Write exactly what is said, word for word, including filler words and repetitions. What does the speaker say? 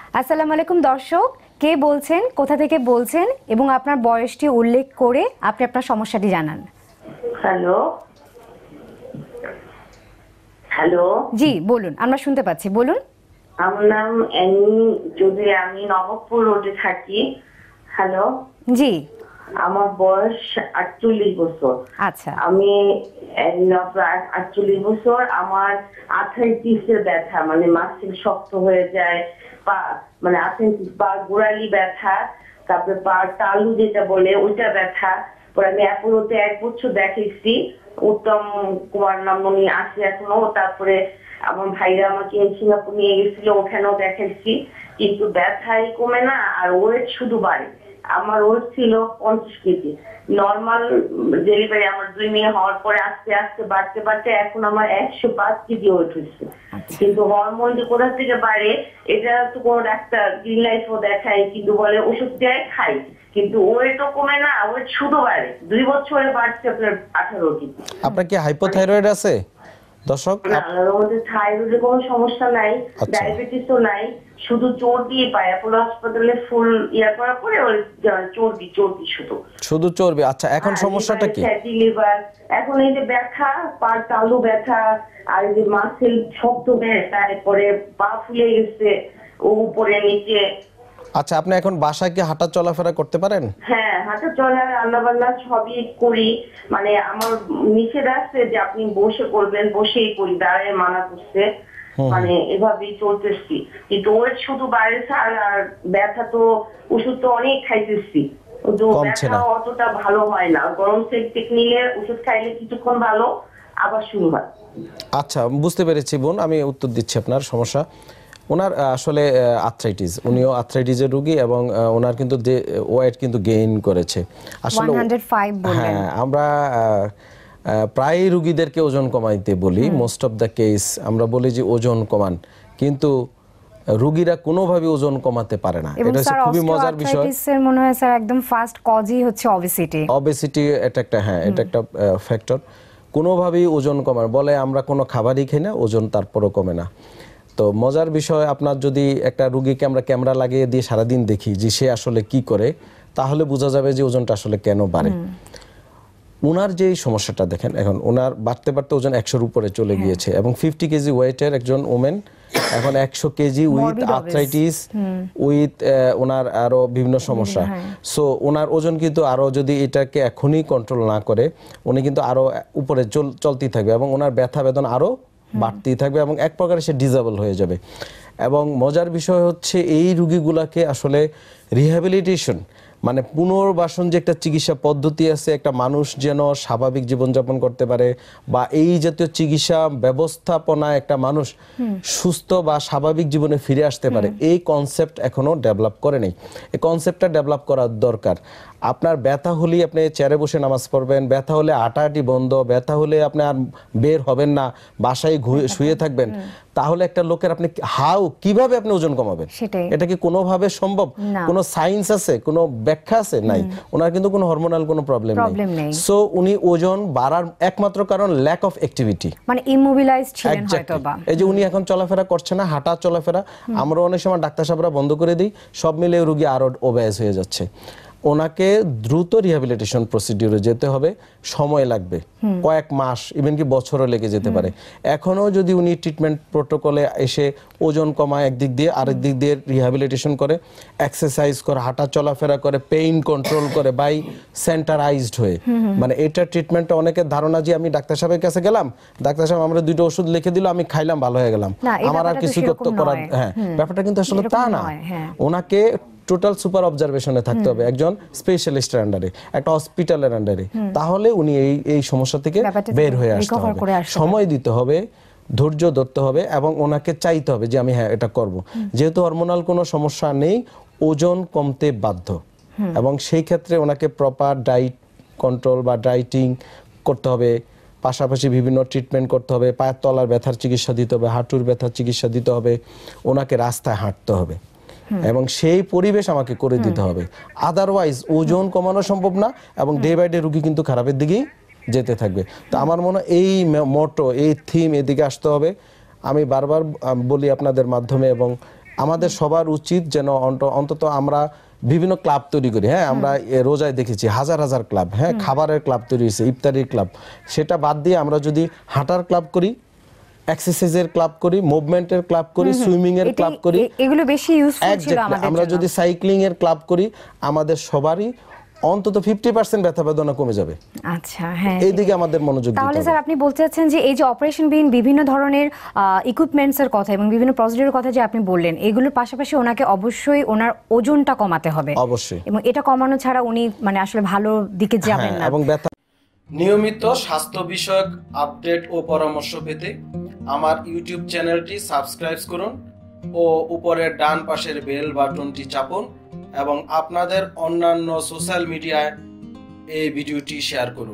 আসসালামু আলাইকুম দর্শক, কে বলছেন, কোথা থেকে বলছেন এবং আপনার বয়সটি উল্লেখ করে আপনি আপনার সমস্যাটি জানান। হ্যালো হ্যালো জি বলুন, আমরা শুনতে পাচ্ছি, বলুন। আমার নাম অ্যানি চৌধুরী, আমি নবাবপুর রোডে থাকি। হ্যালো জি, আমার বয়স আটচল্লিশ বছর। আচ্ছা, আমি আটচল্লিশ বছর। আমার আর্থ্রাইটিসের ব্যথা, মানে মাসেল শক্ত হয়ে যায়, পা মানে আর্থ্রাইটিস পা গোড়ালি ব্যথা, তারপরে পা তালু যেটা বলে ওইটা ব্যথা। পরে আমি অ্যাপোলোতে এক বছর দেখাইছি, উত্তম কুমার নাম উনি আছে এখনো। তারপরে আমার ভাইরা আমাকে সিঙ্গাপুর নিয়ে গেছিল, ওখানেও দেখাইছি, কিন্তু ব্যথাই কমে না, আর ওয়েট শুধু বাড়ে। আমার ওয়েট ছিল পঞ্চাশ কেজি, নর্মাল ডেলিভারি আমার দুই মেয়ে হওয়ার পরে আস্তে আস্তে বাড়তে বাড়তে এখন আমার একশো পাঁচ কেজি ওয়েট হয়েছে। কিন্তু হরমোন যে কোথা থেকে বাড়ে এটা তো কোনো ডাক্তার গ্রিন লাইফও দেখায়, কিন্তু বলে ওষুধ দেয় খাই, কিন্তু ওয়েটও কমে না, ওয়েট শুধু বাড়ে। দুই বছরে বাড়ছে আপনার আঠারো কেজি। আপনার কি হাইপোথাইরয়েড আছে দর্শক? থাইরয়েডের কোনো সমস্যা নাই, ডায়াবেটিসও নাই, শুধু চর্বি পায়। অ্যাপোলো হাসপাতালে ফুল ইয়া করার পরে চর্বি চর্বি শুধু শুধু চর্বি। আচ্ছা, এখন সমস্যাটা কি? Fatty liver. এখন এই যে ব্যথা, পা তালু ব্যথা, আর এই যে মাসেল শক্ত ব্যথা, তারপরে পা ফুলে গেছে ও উপরে নিচে। আচ্ছা, আপনি এখন বাসায় কি হাঁটা চলাফেরা করতে পারেন? হ্যাঁ, হাঁটা চলা, রান্না বান্না সবই করি। মানে আমার নিষেধ আছে যে আপনি বসে করবেন, বসেই করি, দাঁড়ায় মানা করছে, মানে এভাবেই চলতেছি। কিন্তু ওর শুধু বাইরে ছাড়, আর ব্যথা তো ওষুধ তো অনেক খাইতেছি, ব্যথা অতটা ভালো হয় না। গরম সেক নিলে ওষুধ খাইলে কিছুক্ষণ ভালো, আবার শুরু হয়। আচ্ছা, বুঝতে পেরেছি বোন, আমি উত্তর দিচ্ছি আপনার সমস্যা। ওনার আসলে আর্থ্রাইটিস, উনিও আর্থ্রাইটিসের রোগী এবং ওনার কিন্তু ওয়েট কিন্তু গেইন করেছে আসলে। হ্যাঁ, আমরা প্রায় রোগীদেরকে ওজন কমাইতে বলি, মোস্ট অফ দ্য কেস আমরা বলি যে ওজন কমান, কিন্তু রোগীরা কোনোভাবে ওজন কমাতে পারে না। এটা হচ্ছে খুবই মজার বিষয়। আর্থ্রাইটিসের মনে হয় স্যার একদম ফার্স্ট কজই হচ্ছে ওবেসিটি। ওবেসিটি এটা একটা, হ্যাঁ এটা একটা ফ্যাক্টর। কোনোভাবেই ওজন কমার বলে আমরা কোনো খাবারই খাই না, ওজন তারপরও কমে না। তো মজার বিষয়, আপনার যদি একটা রোগীকে আমরা ক্যামেরা লাগিয়ে দিয়ে সারাদিন দেখি যে সে আসলে কি করে, তাহলে বোঝা যাবে যে ওজনটা আসলে কেন বাড়ে। ওনার যে সমস্যাটা দেখেন, এখন ওনার বাড়তে বাড়তে ওজন একশোর উপরে চলে গিয়েছে এবং ফিফটি কেজি ওয়েটের একজন ওমেন এখন একশো কেজি উইথ আর্থ্রাইটিস, উইথ ওনার আরো বিভিন্ন সমস্যা। সো ওনার ওজন কিন্তু আরো যদি এটাকে এখনই কন্ট্রোল না করে, উনি কিন্তু আরো উপরে চলতেই থাকবে এবং ওনার ব্যথা বেদনা আরো বাড়তেই থাকবে এবং এক প্রকারে সে ডিসেবল হয়ে যাবে। এবং মজার বিষয় হচ্ছে এই রোগীগুলাকে আসলে রিহ্যাবিলিটেশন মানে পুনর্বাসন যে একটা চিকিৎসা পদ্ধতি আছে, একটা মানুষ যেন স্বাভাবিক জীবনযাপন করতে পারে বা এই জাতীয় চিকিৎসা ব্যবস্থাপনা একটা মানুষ সুস্থ বা স্বাভাবিক জীবনে ফিরে আসতে পারে, এই কনসেপ্ট এখনো ডেভেলপ করে নেই। এই কনসেপ্টটা ডেভেলপ করার দরকার। আপনার ব্যথা হলেই আপনি চেয়ারে বসে নামাজ পড়বেন, ব্যথা হলে হাঁটাহাঁটি বন্ধ, ব্যথা হলে আপনি আর বের হবেন না, বাসায় শুয়ে থাকবেন, তাহলে একটা লোকের আপনি হাউ কিভাবে আপনি ওজন কমাবেন? এটা কি কোনোভাবে সম্ভব? কোনো সায়েন্স আছে, কোনো ব্যাখ্যা আছে? নাই। ওনার কিন্তু কোনো হরমোনাল কোনো প্রবলেম নেই। সো উনি ওজন বাড়ার একমাত্র কারণ ল্যাক অফ অ্যাক্টিভিটি, মানে ইমোবিলাইজড ছিলেন হয়তোবা। এই যে উনি এখন চলাফেরা করছে না, হাঁটা চলাফেরা, আমরা অনেক সময় ডাক্তার সাহেবরা বন্ধ করে দিই, সব মিলে রোগী আরো ওবেস হয়ে যাচ্ছে। ওনাকে দ্রুত রিহ্যাবিলিটেশন প্রসিডিউরে যেতে হবে, সময় লাগবে, কয়েক মাস ইভেন কি বছরও লেগে যেতে পারে। এখনো যদি উনি ট্রিটমেন্ট প্রোটোকলে এসে ওজন কমায় একদিক দিয়ে, আরেক দিক দিয়ে রিহ্যাবিলিটেশন করে, এক্সারসাইজ করে, হাঁটা চলাফেরা করে, পেইন কন্ট্রোল করে বাই সেন্টারাইজড হয়ে, মানে এটা ট্রিটমেন্টটা অনেকের ধারণা যে আমি ডাক্তার সাহেবের কাছে গেলাম, ডাক্তার সাহেব আমরা দুটো ওষুধ লিখে দিল, আমি খাইলাম, ভালো হয়ে গেলাম, আমার আর কিছু করতে করার। হ্যাঁ, ব্যাপারটা কিন্তু আসলে তা না। ওনাকে টোটাল সুপার অবজারভেশনে থাকতে হবে একজন স্পেশালিস্টের আন্ডারে, একটা হসপিটালের আন্ডারে, তাহলে উনি এই এই সমস্যা থেকে বের হয়ে আসতে হবে। সময় দিতে হবে, ধৈর্য ধরতে হবে এবং ওনাকে চাইতে হবে যে আমি হ্যাঁ এটা করব। যেহেতু হরমোনাল কোনো সমস্যা নেই, ওজন কমতে বাধ্য এবং সেই ক্ষেত্রে ওনাকে প্রপার ডায়েট কন্ট্রোল বা ডায়েটিং করতে হবে, পাশাপাশি বিভিন্ন ট্রিটমেন্ট করতে হবে, পায়ের তলার ব্যথার চিকিৎসা দিতে হবে, হাঁটুর ব্যথার চিকিৎসা দিতে হবে, ওনাকে রাস্তায় হাঁটতে হবে এবং সেই পরিবেশ আমাকে করে দিতে হবে। আদারওয়াইজ ওজন কমানো সম্ভব না এবং ডে বাই ডে রোগী কিন্তু খারাপের দিকেই যেতে থাকবে। তো আমার মনে হয় এই মোটো, এই থিম এদিকে আসতে হবে। আমি বারবার বলি আপনাদের মাধ্যমে এবং আমাদের সবার উচিত যেন অন্ত- অন্তত আমরা বিভিন্ন ক্লাব তৈরি করি। হ্যাঁ, আমরা এ রোজায় দেখেছি হাজার হাজার ক্লাব, হ্যাঁ, খাবারের ক্লাব তৈরি হয়েছে, ইফতারির ক্লাব। সেটা বাদ দিয়ে আমরা যদি হাঁটার ক্লাব করি, এক্সারসাইজের ক্লাব করি, মুভমেন্টের ক্লাব করি, সুইমিং এর ক্লাব করি, এগুলো বেশি ইউজফুল ছিল Exactly, আমাদের আমরা জন্য। যদি সাইক্লিং এর ক্লাব করি, আমাদের সবারই অন্তত ফিফটি পার্সেন্ট ব্যথা বেদনা কমে যাবে। আচ্ছা, হ্যাঁ। এইদিকে আমাদের মনোযোগ দিতে তাহলে হবে। স্যার আপনি বলতে চাচ্ছেন যে এই যে অপারেশনবিহীন বিভিন্ন ধরনের ইকুইপমেন্টস এর কথা এবং বিভিন্ন প্রসিডিউরের কথা যে আপনি বললেন, এগুলোর পাশাপাশি ওনাকে অবশ্যই ওনার ওজনটা কমাতে হবে অবশ্যই। এবং এটা কমানো ছাড়া উনি মানে আসলে ভালো দিকে যাবেন হ্যাঁ, না। এবং ব্যথা নিয়মিত স্বাস্থ্য বিষয়ক আপডেট ও পরামর্শ পেতে আমার ইউটিউব চ্যানেলটি সাবস্ক্রাইব করুন ও উপরের ডান পাশের বেল বাটনটি চাপুন এবং আপনাদের অন্যান্য সোশ্যাল মিডিয়ায় এই ভিডিওটি শেয়ার করুন।